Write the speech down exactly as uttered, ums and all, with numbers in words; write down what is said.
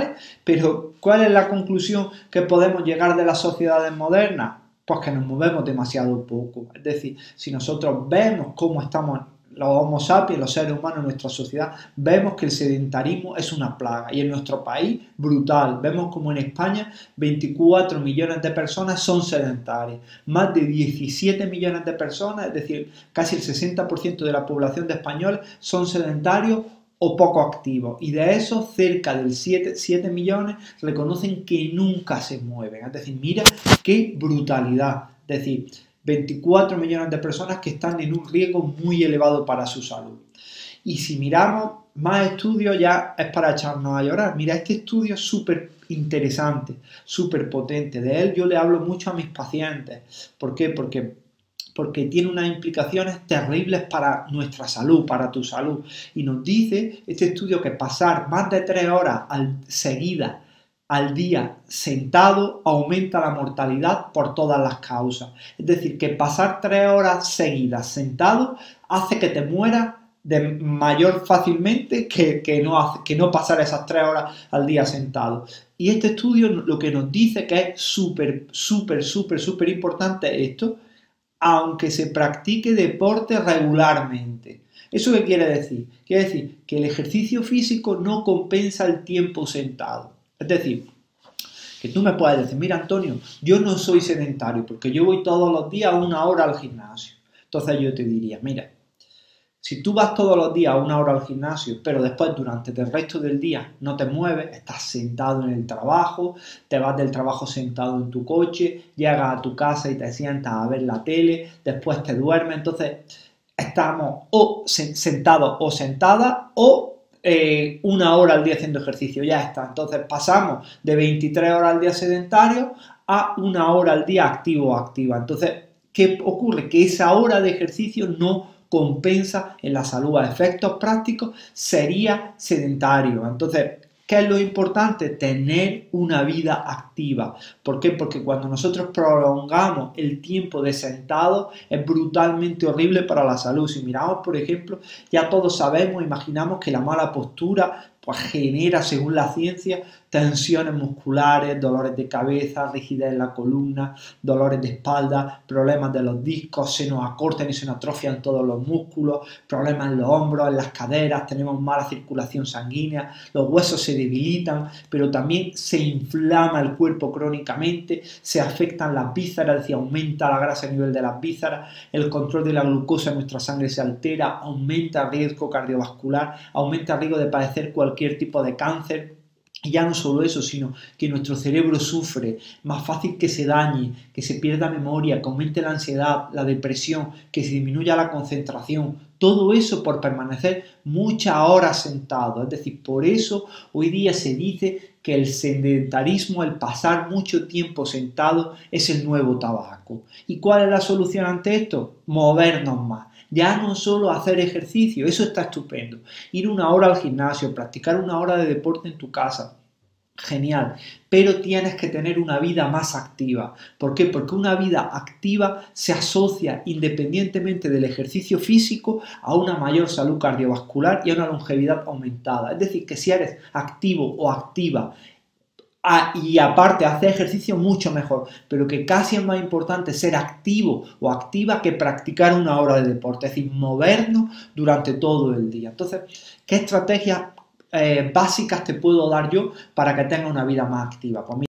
¿vale? Pero, ¿cuál es la conclusión que podemos llegar de las sociedades modernas? Pues que nos movemos demasiado poco. Es decir, si nosotros vemos cómo estamos los Homo sapiens, los seres humanos en nuestra sociedad, vemos que el sedentarismo es una plaga. Y en nuestro país, brutal. Vemos como en España veinticuatro millones de personas son sedentarias. Más de diecisiete millones de personas, es decir, casi el sesenta por ciento de la población de españoles son sedentarios o poco activos. Y de esos, cerca del siete millones reconocen que nunca se mueven. Es decir, mira qué brutalidad. Es decir, veinticuatro millones de personas que están en un riesgo muy elevado para su salud. Y si miramos más estudios, ya es para echarnos a llorar. Mira, este estudio es súper interesante, súper potente. De él yo le hablo mucho a mis pacientes. ¿Por qué? Porque, porque tiene unas implicaciones terribles para nuestra salud, para tu salud. Y nos dice este estudio que pasar más de tres horas al, seguidas al día sentado aumenta la mortalidad por todas las causas. Es decir, que pasar tres horas seguidas sentado hace que te mueras de mayor fácilmente que, que, no hace, que no pasar esas tres horas al día sentado. Y este estudio lo que nos dice que es súper, súper, súper, súper importante esto, aunque se practique deporte regularmente. ¿Eso qué quiere decir? Quiere decir que el ejercicio físico no compensa el tiempo sentado. Es decir, que tú me puedes decir, mira Antonio, yo no soy sedentario porque yo voy todos los días una hora al gimnasio. Entonces yo te diría, mira, si tú vas todos los días una hora al gimnasio, pero después durante el resto del día no te mueves, estás sentado en el trabajo, te vas del trabajo sentado en tu coche, llegas a tu casa y te sientas a ver la tele, después te duermes, entonces estamos o sentados o sentadas o Eh, una hora al día haciendo ejercicio, ya está. Entonces pasamos de veintitrés horas al día sedentario a una hora al día activo o activa. Entonces, ¿qué ocurre? Que esa hora de ejercicio no compensa en la salud. A efectos prácticos sería sedentario. Entonces, ¿qué es lo importante? Tener una vida activa. ¿Por qué? Porque cuando nosotros prolongamos el tiempo de sentado es brutalmente horrible para la salud. Si miramos, por ejemplo, ya todos sabemos, imaginamos que la mala postura pues genera, según la ciencia, tensiones musculares, dolores de cabeza, rigidez en la columna, dolores de espalda, problemas de los discos, se nos acortan y se nos atrofian todos los músculos, problemas en los hombros, en las caderas, tenemos mala circulación sanguínea, los huesos se debilitan, pero también se inflama el cuerpo crónicamente, se afectan las vísceras, es decir, aumenta la grasa a nivel de las vísceras, el control de la glucosa en nuestra sangre se altera, aumenta el riesgo cardiovascular, aumenta el riesgo de padecer cualquier cualquier tipo de cáncer. Y ya no solo eso, sino que nuestro cerebro sufre, más fácil que se dañe, que se pierda memoria, que aumente la ansiedad, la depresión, que se disminuya la concentración. Todo eso por permanecer muchas horas sentado. Es decir, por eso hoy día se dice que el sedentarismo, el pasar mucho tiempo sentado, es el nuevo tabaco. ¿Y cuál es la solución ante esto? Movernos más. Ya no solo hacer ejercicio, eso está estupendo. Ir una hora al gimnasio, practicar una hora de deporte en tu casa, genial. Pero tienes que tener una vida más activa. ¿Por qué? Porque una vida activa se asocia independientemente del ejercicio físico a una mayor salud cardiovascular y a una longevidad aumentada. Es decir, que si eres activo o activa Ah, y aparte hacer ejercicio mucho mejor, pero que casi es más importante ser activo o activa que practicar una hora de deporte, es decir, movernos durante todo el día. Entonces, ¿qué estrategias eh, básicas te puedo dar yo para que tengas una vida más activa? Pues mira,